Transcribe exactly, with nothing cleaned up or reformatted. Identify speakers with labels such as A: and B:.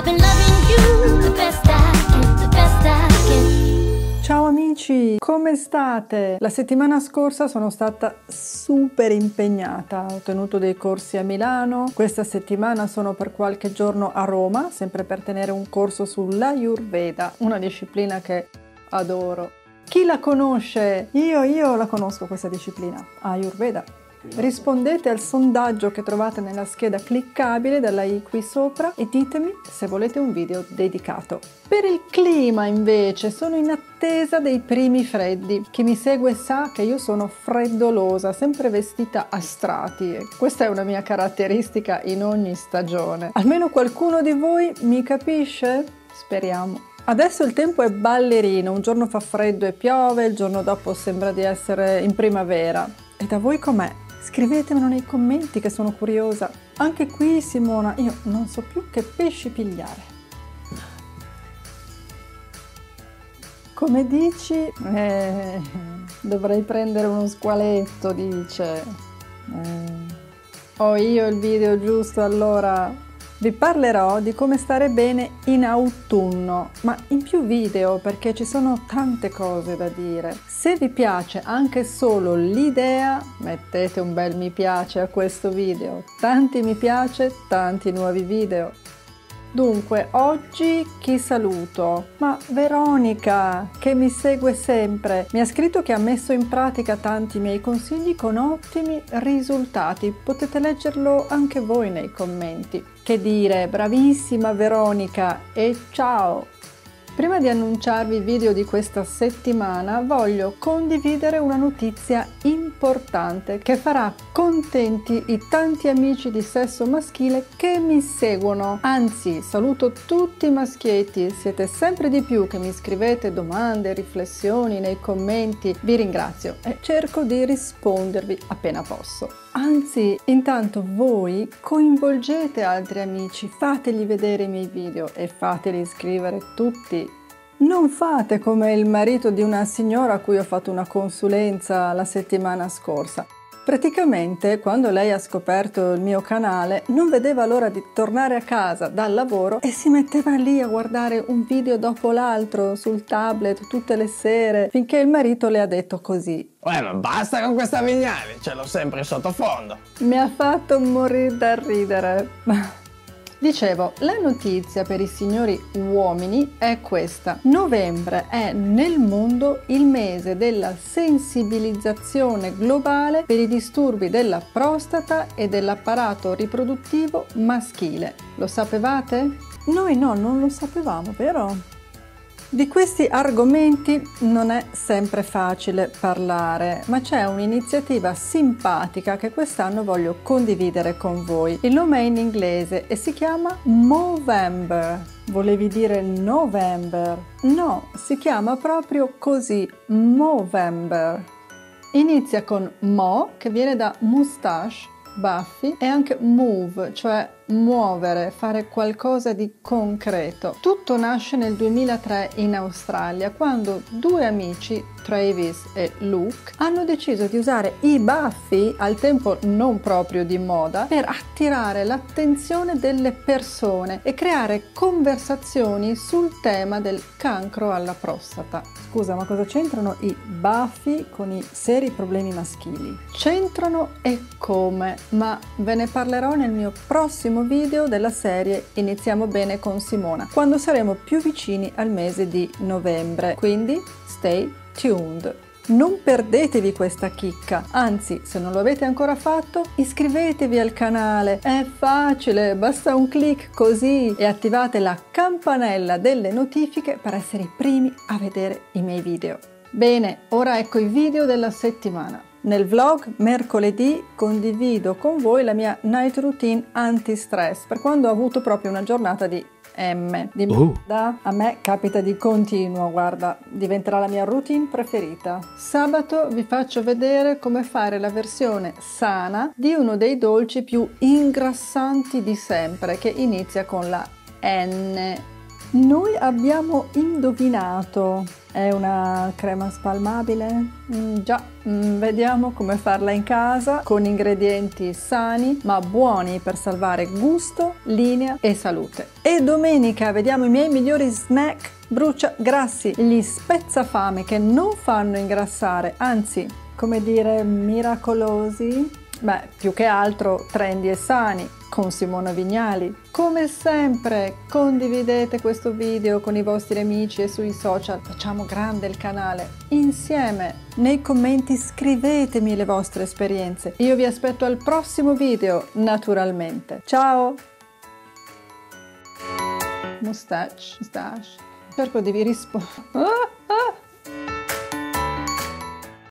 A: I've been loving you the best I can, the best I can.
B: Ciao amici, come state? La settimana scorsa sono stata super impegnata, ho tenuto dei corsi a Milano, questa settimana sono per qualche giorno a Roma, sempre per tenere un corso sull'Ayurveda, una disciplina che adoro. Chi la conosce? Io, io la conosco questa disciplina, Ayurveda. Rispondete al sondaggio che trovate nella scheda cliccabile della i qui sopra e ditemi se volete un video dedicato. Per il clima invece sono in attesa dei primi freddi. Chi mi segue sa che io sono freddolosa, sempre vestita a strati e questa è una mia caratteristica in ogni stagione. Almeno qualcuno di voi mi capisce? Speriamo. Adesso il tempo è ballerino, un giorno fa freddo e piove, il giorno dopo sembra di essere in primavera. E da voi com'è? Scrivetemelo nei commenti che sono curiosa. Anche qui Simona, io non so più che pesci pigliare. Come dici? Eh, dovrei prendere uno squaletto, dice. Eh, ho io il video giusto allora? Vi parlerò di come stare bene in autunno, ma in più video perché ci sono tante cose da dire. Se vi piace anche solo l'idea, mettete un bel mi piace a questo video. Tanti mi piace, tanti nuovi video. Dunque, oggi chi saluto? Ma Veronica, che mi segue sempre, mi ha scritto che ha messo in pratica tanti miei consigli con ottimi risultati. Potete leggerlo anche voi nei commenti. Che dire, bravissima Veronica e ciao! Prima di annunciarvi il video di questa settimana voglio condividere una notizia importante che farà contenti i tanti amici di sesso maschile che mi seguono. Anzi, saluto tutti i maschietti, siete sempre di più che mi scrivete domande, riflessioni nei commenti. Vi ringrazio e cerco di rispondervi appena posso. Anzi, intanto voi coinvolgete altri amici, fategli vedere i miei video e fateli iscrivere tutti. Non fate come il marito di una signora a cui ho fatto una consulenza la settimana scorsa. Praticamente, quando lei ha scoperto il mio canale, non vedeva l'ora di tornare a casa dal lavoro e si metteva lì a guardare un video dopo l'altro sul tablet tutte le sere, finché il marito le ha detto così.
C: Uè, ma basta con questa Vignali, ce l'ho sempre in sottofondo.
B: Mi ha fatto morire da ridere. Dicevo, la notizia per i signori uomini è questa. Novembre è nel mondo il mese della sensibilizzazione globale per i disturbi della prostata e dell'apparato riproduttivo maschile. Lo sapevate? Noi no, non lo sapevamo, vero? Di questi argomenti non è sempre facile parlare, ma c'è un'iniziativa simpatica che quest'anno voglio condividere con voi. Il nome è in inglese e si chiama Movember. Volevi dire November? No, si chiama proprio così, Movember. Inizia con Mo, che viene da moustache, baffi, e anche move, cioè muovere, fare qualcosa di concreto. Tutto nasce nel duemilatré in Australia, quando due amici, Travis e Luke, hanno deciso di usare i baffi, al tempo non proprio di moda, per attirare l'attenzione delle persone e creare conversazioni sul tema del cancro alla prostata. Scusa, ma cosa c'entrano i baffi con i seri problemi maschili? C'entrano e come, ma ve ne parlerò nel mio prossimo video della serie Iniziamo bene con Simona, quando saremo più vicini al mese di novembre, quindi stay tuned. Non perdetevi questa chicca, anzi, se non lo avete ancora fatto, iscrivetevi al canale, è facile, basta un clic così e attivate la campanella delle notifiche per essere i primi a vedere i miei video. Bene, ora ecco i video della settimana. Nel vlog mercoledì condivido con voi la mia night routine anti-stress per quando ho avuto proprio una giornata di M. Di
C: uh.
B: merda. A me capita di continuo, guarda, diventerà la mia routine preferita. Sabato vi faccio vedere come fare la versione sana di uno dei dolci più ingrassanti di sempre, che inizia con la N. Noi abbiamo indovinato. È una crema spalmabile? Mm, già, mm, vediamo come farla in casa con ingredienti sani ma buoni per salvare gusto, linea e salute. E domenica vediamo i miei migliori snack brucia grassi, gli spezzafame che non fanno ingrassare, anzi, come dire, miracolosi. Beh, più che altro trendy e sani con Simona Vignali. Come sempre, condividete questo video con i vostri amici e sui social, facciamo grande il canale insieme. Nei commenti scrivetemi le vostre esperienze. Io vi aspetto al prossimo video, naturalmente. Ciao! Mustache, mustache. Cerco di vi rispondere.